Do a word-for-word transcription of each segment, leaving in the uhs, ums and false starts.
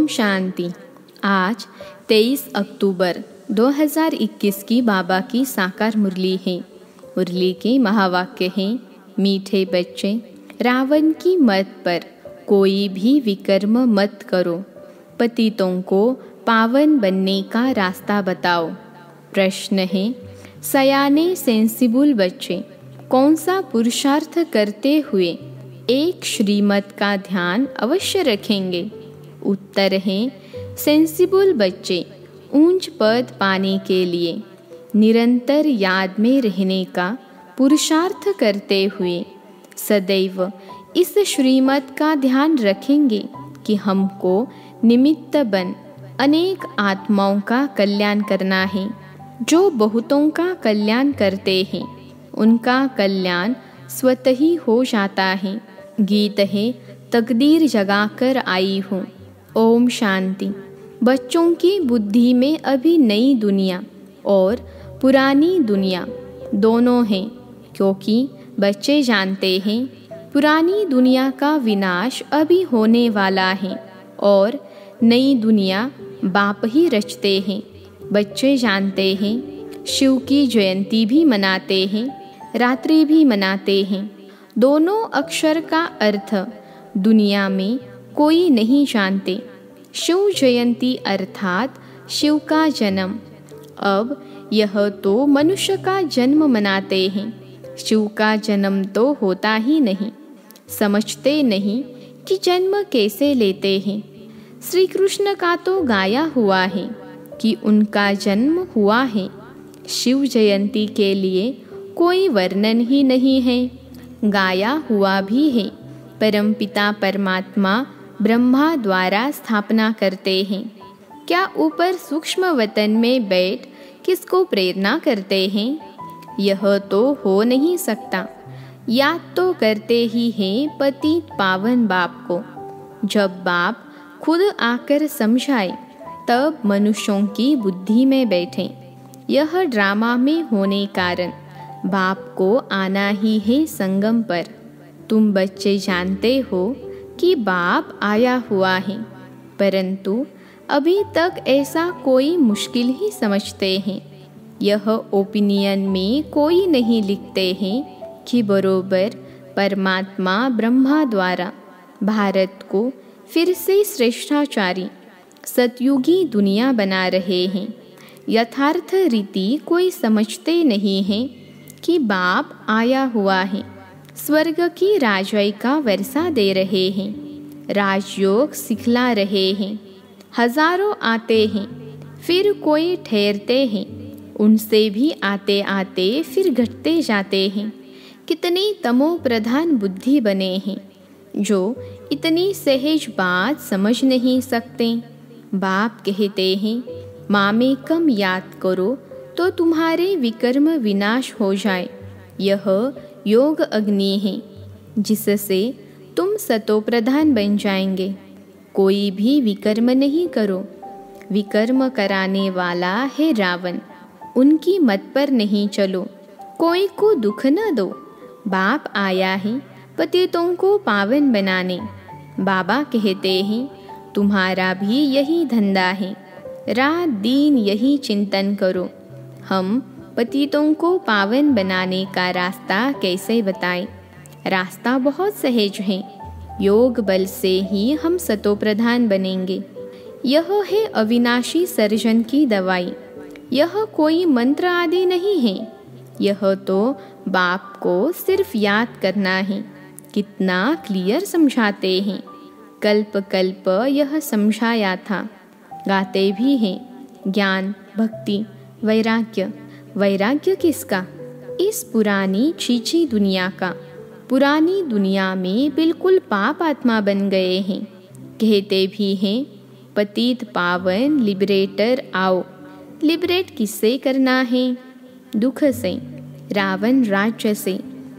शांति। आज तेईस अक्टूबर दो हज़ार इक्कीस की बाबा की साकार मुरली है। मुरली के महावाक्य हैं, मीठे बच्चे, रावण की मत पर कोई भी विकर्म मत करो, पतितों को पावन बनने का रास्ता बताओ। प्रश्न है, सयाने सेंसिबल बच्चे कौन सा पुरुषार्थ करते हुए एक श्रीमत का ध्यान अवश्य रखेंगे? उत्तर है, सेंसिबल बच्चे ऊंच पद पाने के लिए निरंतर याद में रहने का पुरुषार्थ करते हुए सदैव इस श्रीमत का ध्यान रखेंगे कि हमको निमित्त बन अनेक आत्माओं का कल्याण करना है। जो बहुतों का कल्याण करते हैं उनका कल्याण स्वतः ही हो जाता है। गीत है, तकदीर जगाकर आई हूँ। ओम शांति। बच्चों की बुद्धि में अभी नई दुनिया और पुरानी दुनिया दोनों हैं, क्योंकि बच्चे जानते हैं पुरानी दुनिया का विनाश अभी होने वाला है और नई दुनिया बाप ही रचते हैं। बच्चे जानते हैं शिव की जयंती भी मनाते हैं, रात्रि भी मनाते हैं। दोनों अक्षर का अर्थ दुनिया में कोई नहीं जानते। शिव जयंती अर्थात शिव का जन्म। अब यह तो मनुष्य का जन्म मनाते हैं, शिव का जन्म तो होता ही नहीं। समझते नहीं कि जन्म कैसे लेते हैं। श्री कृष्ण का तो गाया हुआ है कि उनका जन्म हुआ है। शिव जयंती के लिए कोई वर्णन ही नहीं है, गाया हुआ भी है। परमपिता परमात्मा ब्रह्मा द्वारा स्थापना करते हैं। क्या ऊपर सूक्ष्म वतन में बैठ किसको प्रेरणा करते हैं? यह तो हो नहीं सकता। याद तो करते ही हैं पतित पावन बाप को। जब बाप खुद आकर समझाए तब मनुष्यों की बुद्धि में बैठे। यह ड्रामा में होने कारण बाप को आना ही है संगम पर। तुम बच्चे जानते हो कि बाप आया हुआ है, परंतु अभी तक ऐसा कोई मुश्किल ही समझते हैं। यह ओपिनियन में कोई नहीं लिखते हैं कि बरोबर परमात्मा ब्रह्मा द्वारा भारत को फिर से श्रेष्ठाचारी सतयुगी दुनिया बना रहे हैं। यथार्थ रीति कोई समझते नहीं है कि बाप आया हुआ है, स्वर्ग की राजवाई का वर्षा दे रहे हैं, राजयोग सिखला रहे हैं। हजारों आते हैं, फिर कोई ठहरते हैं, उनसे भी आते आते फिर घटते जाते हैं। कितनी तमो प्रधान बुद्धि बने हैं जो इतनी सहज बात समझ नहीं सकते। बाप कहते हैं, मामे कम याद करो तो तुम्हारे विकर्म विनाश हो जाए। यह योग अग्नि है जिससे तुम सतो प्रधान बन जाएंगे। कोई भी विकर्म नहीं करो। विकर्म कराने वाला है रावण, उनकी मत पर नहीं चलो। कोई को दुख न दो। बाप आया है पतितों को पावन बनाने। बाबा कहते हैं, तुम्हारा भी यही धंधा है, रात दिन यही चिंतन करो। हम पतितों को पावन बनाने का रास्ता कैसे बताएं? रास्ता बहुत सहज है। योग बल से ही हम सतो प्रधान बनेंगे। यह है अविनाशी सर्जन की दवाई। यह कोई मंत्र आदि नहीं है। यह तो बाप को सिर्फ याद करना है। कितना क्लियर समझाते हैं। कल्प कल्प यह समझाया था। गाते भी हैं, ज्ञान भक्ति वैराग्य। वैराग्य किसका? इस पुरानी छीछी दुनिया का। पुरानी दुनिया में बिल्कुल पाप आत्मा बन गए हैं। कहते भी हैं, पतित पावन लिबरेटर आओ। लिबरेट किससे करना है? दुख से, रावण राज्य से।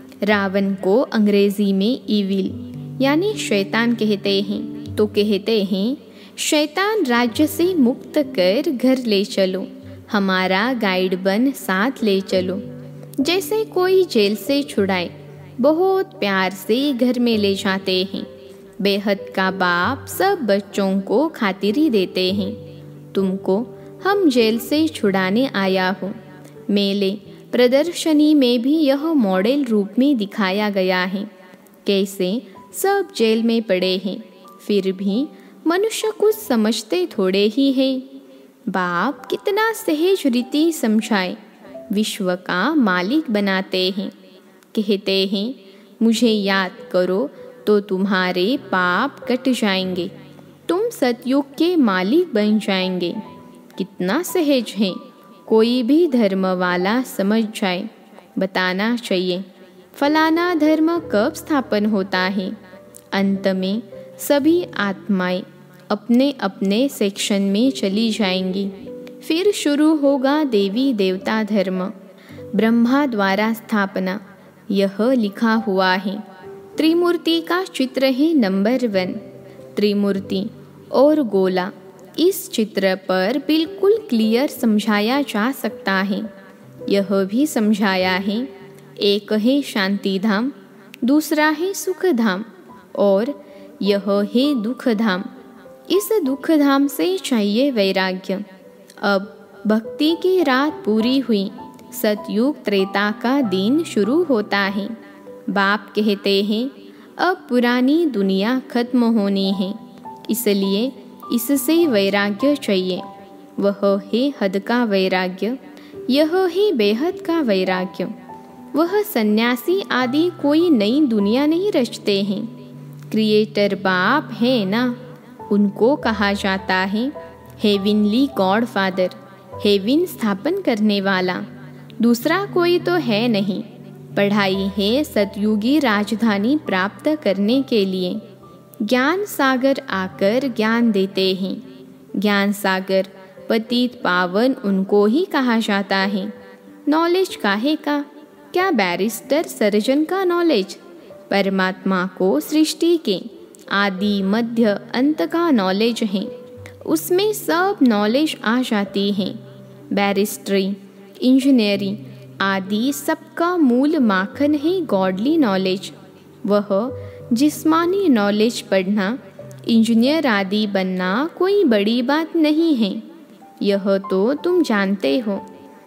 रावण को अंग्रेजी में ईविल यानी शैतान कहते हैं। तो कहते हैं, शैतान राज्य से मुक्त कर घर ले चलो, हमारा गाइड बन साथ ले चलो। जैसे कोई जेल से छुड़ाए बहुत प्यार से घर में ले जाते हैं, बेहद का बाप सब बच्चों को खातिरी देते हैं। तुमको हम जेल से छुड़ाने आया हूँ। मेले प्रदर्शनी में भी यह मॉडल रूप में दिखाया गया है। कैसे सब जेल में पड़े हैं, फिर भी मनुष्य कुछ समझते थोड़े ही हैं। बाप कितना सहज रीति समझाए, विश्व का मालिक बनाते हैं। कहते हैं मुझे याद करो तो तुम्हारे पाप कट जाएंगे, तुम सतयुग के मालिक बन जाएंगे। कितना सहज है, कोई भी धर्म वाला समझ जाए। बताना चाहिए फलाना धर्म कब स्थापन होता है। अंत में सभी आत्माएं अपने अपने सेक्शन में चली जाएंगी। फिर शुरू होगा देवी देवता धर्म, ब्रह्मा द्वारा स्थापना। यह लिखा हुआ है। त्रिमूर्ति का चित्र है नंबर वन। त्रिमूर्ति और गोला इस चित्र पर बिल्कुल क्लियर समझाया जा सकता है। यह भी समझाया है, एक है शांति धाम, दूसरा है सुख धाम और यह है दुख धाम। इस दुख धाम से चाहिए वैराग्य। अब भक्ति की रात पूरी हुई, सतयुग त्रेता का दिन शुरू होता है। बाप कहते हैं अब पुरानी दुनिया खत्म होनी है, इसलिए इससे वैराग्य चाहिए। वह है हद का वैराग्य, यह है बेहद का वैराग्य। वह सन्यासी आदि कोई नई दुनिया नहीं रचते हैं, क्रिएटर बाप है ना, उनको कहा जाता है हेविनली गॉड फादर, हेविन स्थापन करने वाला। दूसरा कोई तो है नहीं। पढ़ाई है सतयुगी राजधानी प्राप्त करने के लिए। ज्ञान सागर आकर ज्ञान देते हैं। ज्ञान सागर पतित पावन उनको ही कहा जाता है। नॉलेज काहे का, क्या बैरिस्टर सर्जन का नॉलेज? परमात्मा को सृष्टि के आदि मध्य अंत का नॉलेज है, उसमें सब नॉलेज आ जाती है। बैरिस्ट्री, इंजीनियरिंग आदि सबका मूल माखन है गॉडली नॉलेज। वह जिस्मानी नॉलेज पढ़ना, इंजीनियर आदि बनना कोई बड़ी बात नहीं है। यह तो तुम जानते हो।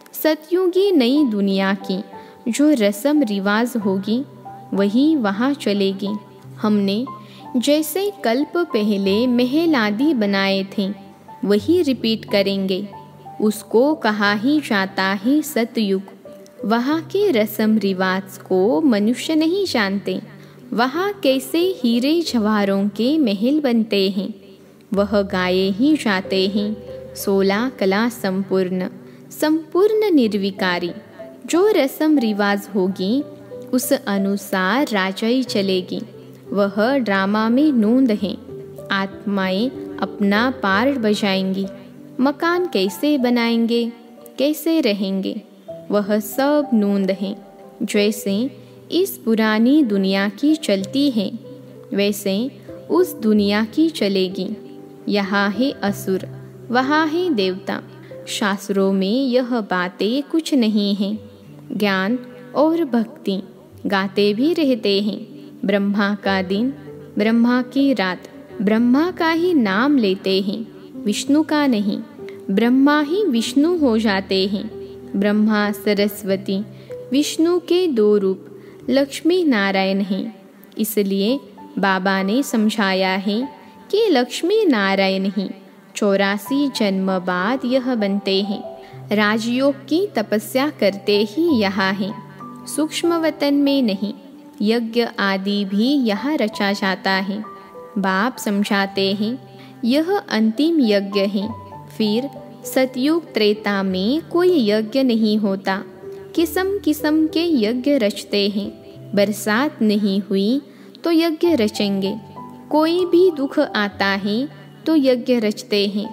सतयुगी नई दुनिया की जो रस्म रिवाज होगी वही वहाँ चलेगी। हमने जैसे कल्प पहले महल आदि बनाए थे वही रिपीट करेंगे। उसको कहा ही जाता है सतयुग। वहाँ के रस्म रिवाज को मनुष्य नहीं जानते। वहाँ कैसे हीरे जवाहरों के महल बनते हैं वह गाए ही जाते हैं। सोलह कला संपूर्ण, संपूर्ण निर्विकारी। जो रस्म रिवाज होगी उस अनुसार राजाई चलेगी। वह ड्रामा में नूंद है। आत्माएं अपना पार्ट बजाएंगी। मकान कैसे बनाएंगे, कैसे रहेंगे, वह सब नूंद है। जैसे इस पुरानी दुनिया की चलती है वैसे उस दुनिया की चलेगी। यहाँ है असुर, वहाँ है देवता। शास्त्रों में यह बातें कुछ नहीं हैं। ज्ञान और भक्ति गाते भी रहते हैं। ब्रह्मा का दिन, ब्रह्मा की रात, ब्रह्मा का ही नाम लेते हैं, विष्णु का नहीं। ब्रह्मा ही विष्णु हो जाते हैं। ब्रह्मा सरस्वती विष्णु के दो रूप लक्ष्मी नारायण हैं। इसलिए बाबा ने समझाया है कि लक्ष्मी नारायण ही चौरासी जन्म बाद यह बनते हैं। राजयोग की तपस्या करते ही यहाँ हैं, सूक्ष्म वतन में नहीं। यज्ञ आदि भी यहाँ रचा जाता है। बाप समझाते हैं यह अंतिम यज्ञ है। फिर सतयुग त्रेता में कोई यज्ञ नहीं होता। किस्म किस्म के यज्ञ रचते हैं। बरसात नहीं हुई तो यज्ञ रचेंगे। कोई भी दुख आता है तो यज्ञ रचते हैं।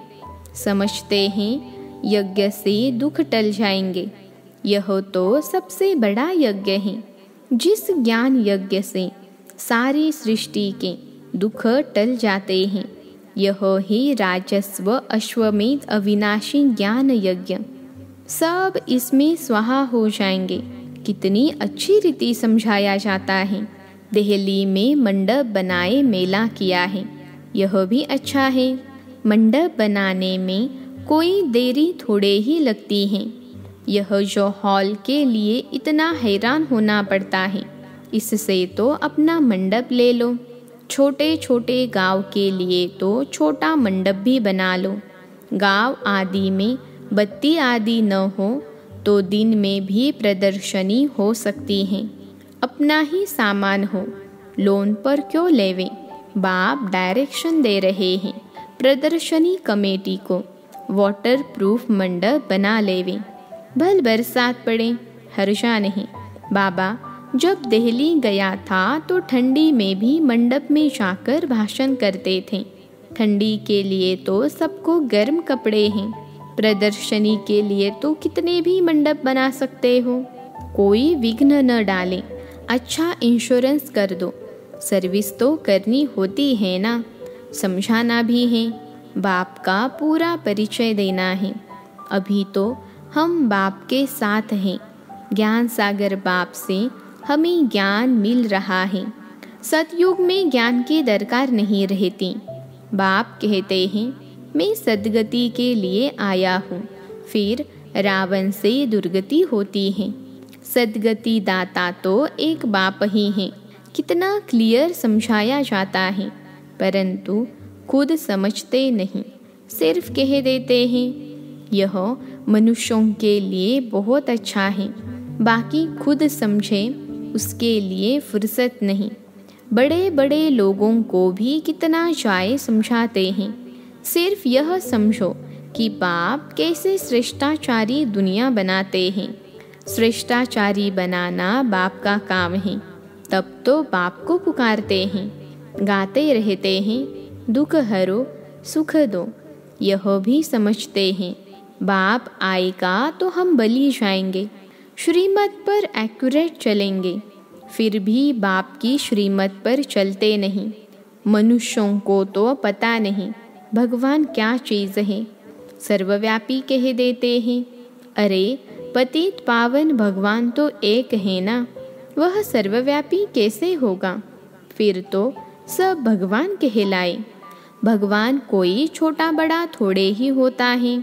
समझते हैं यज्ञ से दुख टल जाएंगे। यह तो सबसे बड़ा यज्ञ है। जिस ज्ञान यज्ञ से सारी सृष्टि के दुख टल जाते हैं यह ही राजस्व अश्वमेध अविनाशी ज्ञान यज्ञ। सब इसमें स्वाहा हो जाएंगे। कितनी अच्छी रीति समझाया जाता है। दिल्ली में मंडप बनाए मेला किया है, यह भी अच्छा है। मंडप बनाने में कोई देरी थोड़े ही लगती है। यह जो हॉल के लिए इतना हैरान होना पड़ता है, इससे तो अपना मंडप ले लो। छोटे छोटे गांव के लिए तो छोटा मंडप भी बना लो। गांव आदि में बत्ती आदि न हो तो दिन में भी प्रदर्शनी हो सकती है। अपना ही सामान हो, लोन पर क्यों लेवे। बाप डायरेक्शन दे रहे हैं प्रदर्शनी कमेटी को, वाटर प्रूफ मंडप बना लेवे। भल बरसात पड़े, हर्षा नहीं। बाबा जब दिल्ली गया था तो ठंडी में भी मंडप में जाकर भाषण करते थे। ठंडी के लिए तो सबको गर्म कपड़े हैं, प्रदर्शनी के लिए तो कितने भी मंडप बना सकते हो। कोई विघ्न न डाले, अच्छा इंश्योरेंस कर दो। सर्विस तो करनी होती है ना, समझाना भी है, बाप का पूरा परिचय देना है। अभी तो हम बाप के साथ हैं। ज्ञान सागर बाप से हमें ज्ञान मिल रहा है। सतयुग में ज्ञान की दरकार नहीं रहती। बाप कहते हैं मैं सद्गति के लिए आया हूँ, फिर रावण से दुर्गति होती है। सद्गति दाता तो एक बाप ही है। कितना क्लियर समझाया जाता है, परंतु खुद समझते नहीं, सिर्फ कह देते हैं। यह मनुष्यों के लिए बहुत अच्छा है, बाकी खुद समझे उसके लिए फुर्सत नहीं। बड़े बड़े लोगों को भी कितना चाहे समझाते हैं। सिर्फ यह समझो कि बाप कैसे श्रेष्ठाचारी दुनिया बनाते हैं। श्रेष्ठाचारी बनाना बाप का काम है, तब तो बाप को पुकारते हैं, गाते रहते हैं, दुख हरो सुख दो। यह भी समझते हैं बाप आएगा तो हम बलि जाएंगे, श्रीमत पर एक्यूरेट चलेंगे। फिर भी बाप की श्रीमत पर चलते नहीं। मनुष्यों को तो पता नहीं भगवान क्या चीज़ है, सर्वव्यापी कह देते हैं। अरे पतित पावन भगवान तो एक है ना, वह सर्वव्यापी कैसे होगा। फिर तो सब भगवान कहलाए। भगवान कोई छोटा बड़ा थोड़े ही होता है।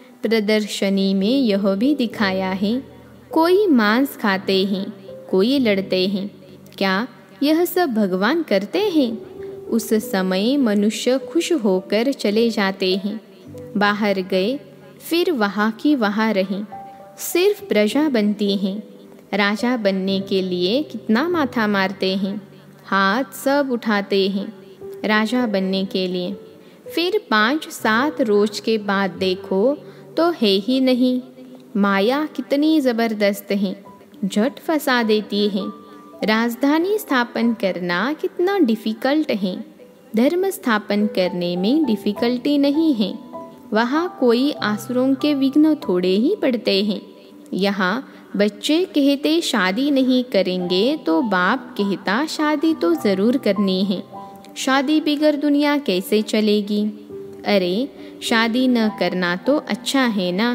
प्रदर्शनी में यह भी दिखाया है, कोई मांस खाते हैं, कोई लड़ते हैं। क्या यह सब भगवान करते हैं। उस समय मनुष्य खुश होकर चले जाते हैं, बाहर गए फिर वहाँ की वहाँ रहें, सिर्फ प्रजा बनती हैं। राजा बनने के लिए कितना माथा मारते हैं, हाथ सब उठाते हैं राजा बनने के लिए। फिर पाँच सात रोज के बाद देखो तो है ही नहीं। माया कितनी ज़बरदस्त है, झट फंसा देती है। राजधानी स्थापन करना कितना डिफ़िकल्ट है, धर्म स्थापन करने में डिफ़िकल्टी नहीं है। वहाँ कोई आसुरों के विघ्न थोड़े ही पड़ते हैं। यहाँ बच्चे कहते शादी नहीं करेंगे तो बाप कहता शादी तो ज़रूर करनी है। शादी बिगर दुनिया कैसे चलेगी। अरे शादी न करना तो अच्छा है ना।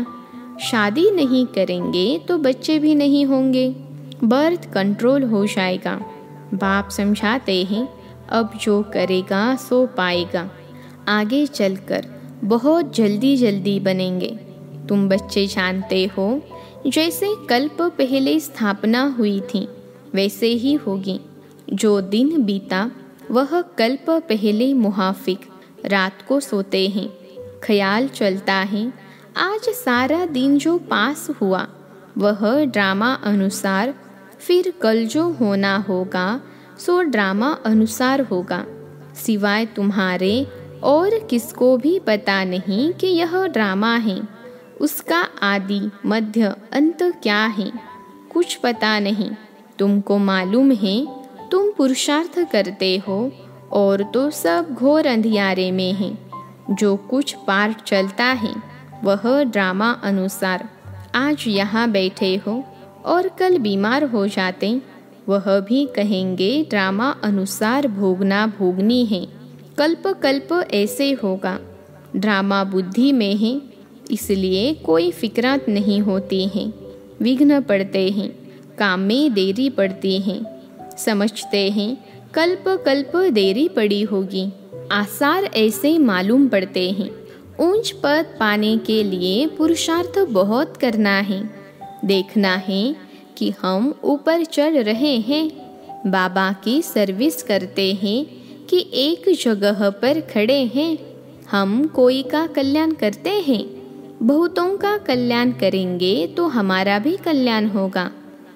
शादी नहीं करेंगे तो बच्चे भी नहीं होंगे, बर्थ कंट्रोल हो जाएगा। बाप समझाते हैं अब जो करेगा सो पाएगा। आगे चलकर बहुत जल्दी जल्दी बनेंगे। तुम बच्चे जानते हो जैसे कल्प पहले स्थापना हुई थी वैसे ही होगी। जो दिन बीता वह कल्प पहले मुहाफिक। रात को सोते हैं, ख्याल चलता है आज सारा दिन जो पास हुआ वह ड्रामा अनुसार, फिर कल जो होना होगा सो ड्रामा अनुसार होगा। सिवाय तुम्हारे और किसको भी पता नहीं कि यह ड्रामा है। उसका आदि मध्य अंत क्या है कुछ पता नहीं। तुमको मालूम है तुम पुरुषार्थ करते हो और तो सब घोर अंधियारे में है। जो कुछ पार्ट चलता है वह ड्रामा अनुसार। आज यहाँ बैठे हो और कल बीमार हो जाते, वह भी कहेंगे ड्रामा अनुसार भोगना भोगनी है। कल्प कल्प ऐसे होगा। ड्रामा बुद्धि में है, इसलिए कोई फिक्रात नहीं होती हैं, विघ्न पड़ते हैं, काम में देरी पड़ती है। समझते हैं कल्प कल्प देरी पड़ी होगी। आसार ऐसे मालूम पड़ते हैं। ऊंच पद पाने के लिए पुरुषार्थ बहुत करना है। देखना है कि हम ऊपर चढ़ रहे हैं। बाबा की सर्विस करते हैं कि एक जगह पर खड़े हैं। हम कोई का कल्याण करते हैं, बहुतों का कल्याण करेंगे तो हमारा भी कल्याण होगा।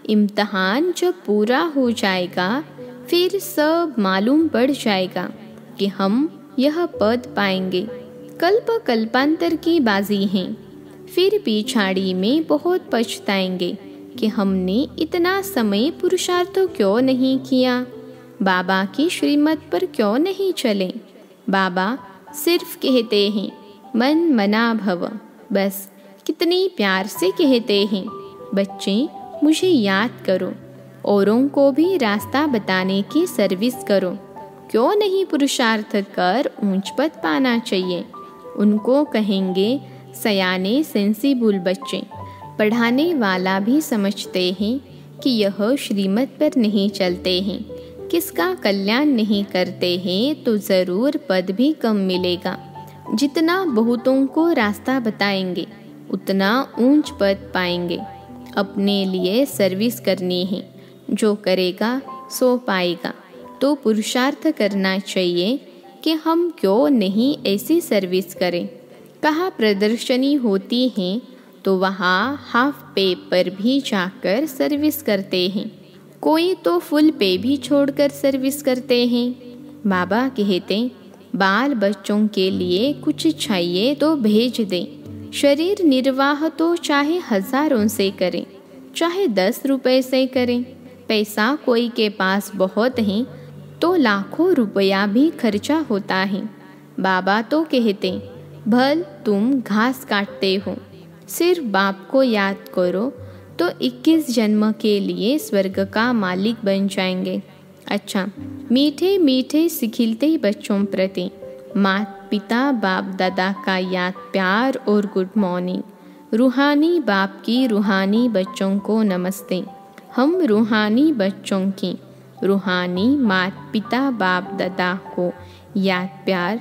इम्तहान जब पूरा हो जाएगा फिर सब मालूम पड़ जाएगा कि हम यह पद पाएंगे। कल्प कल्पांतर की बाजी है। फिर पिछाड़ी में बहुत पछताएंगे कि हमने इतना समय पुरुषार्थ क्यों नहीं किया, बाबा की श्रीमत पर क्यों नहीं चले। बाबा सिर्फ कहते हैं मन मना भव, बस कितनी प्यार से कहते हैं बच्चे मुझे याद करो, औरों को भी रास्ता बताने की सर्विस करो। क्यों नहीं पुरुषार्थ कर ऊंच पद पाना चाहिए। उनको कहेंगे सयाने सेंसिबल बच्चे। पढ़ाने वाला भी समझते हैं कि यह श्रीमत पर नहीं चलते हैं, किसका कल्याण नहीं करते हैं तो ज़रूर पद भी कम मिलेगा। जितना बहुतों को रास्ता बताएंगे उतना ऊंच पद पाएंगे। अपने लिए सर्विस करनी है, जो करेगा सो पाएगा। तो पुरुषार्थ करना चाहिए कि हम क्यों नहीं ऐसी सर्विस करें। कहाँ प्रदर्शनी होती है तो वहाँ हाफ पे पर भी जाकर सर्विस करते हैं। कोई तो फुल पे भी छोड़कर सर्विस करते हैं। बाबा कहते बाल बच्चों के लिए कुछ चाहिए तो भेज दें। शरीर निर्वाह तो चाहे हजारों से करें, चाहे दस रुपए से करें। पैसा कोई के पास बहुत है तो लाखों रुपया भी खर्चा होता है। बाबा तो कहते भल तुम घास काटते हो, सिर्फ बाप को याद करो तो इक्कीस जन्म के लिए स्वर्ग का मालिक बन जाएंगे। अच्छा, मीठे मीठे सिखिलते बच्चों प्रति माता पिता बाप दादा का याद प्यार और गुड मॉर्निंग। रूहानी बाप की रूहानी बच्चों को नमस्ते। हम रूहानी बच्चों की रूहानी माता पिता बाप दादा को याद प्यार।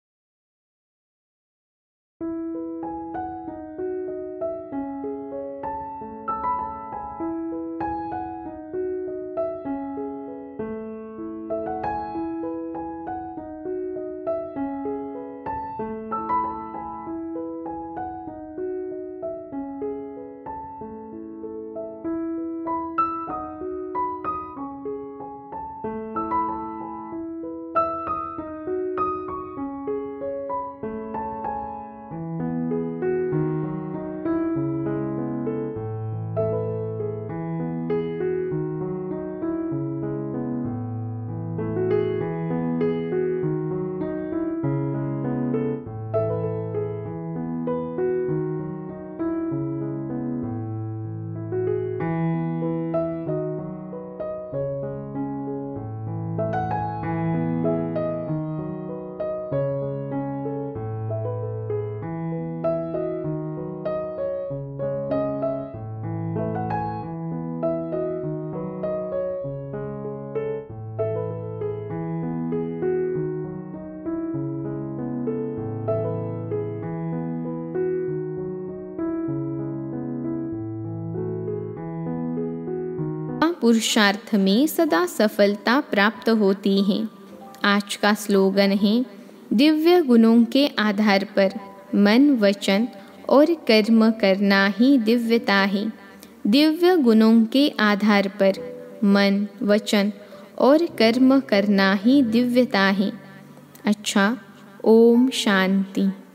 पुरुषार्थ में सदा सफलता प्राप्त होती है। आज का स्लोगन है दिव्य गुणों के आधार पर मन वचन और कर्म करना ही दिव्यता है। दिव्य गुणों के आधार पर मन वचन और कर्म करना ही दिव्यता है। अच्छा, ओम शांति।